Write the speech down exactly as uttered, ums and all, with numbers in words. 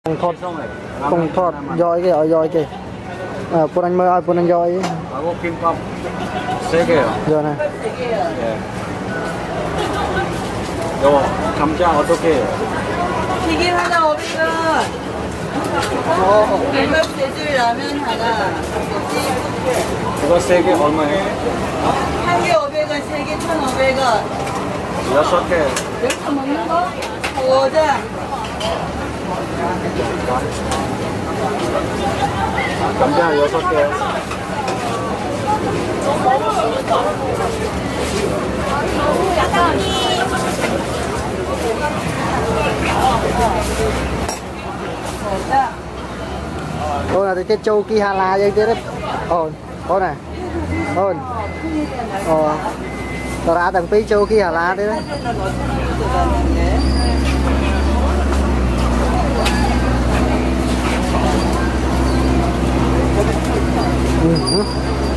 Con thọt, con thọt, dòi kìa, dòi kìa. À, bọn anh mới ai, bọn anh dòi. 하고 김밥 세 개요. Giờ này. 예. 요 감자 어떻게 해요? 튀김 하나 오백 원. 김밥 세줄 라면 하나. 이거 세 개 얼마예요? 한 개 오백 원, 세 개 천오백 원. 여섯 개. 여기서 먹는 거? 오장. 감자 여섯 개. Ôn là cái châu kia Hà La vậy đấy. Ôn, ôn này. Ôn. Ờ. Tao ra thằng Pí châu kia Hà La đấy. Ừ.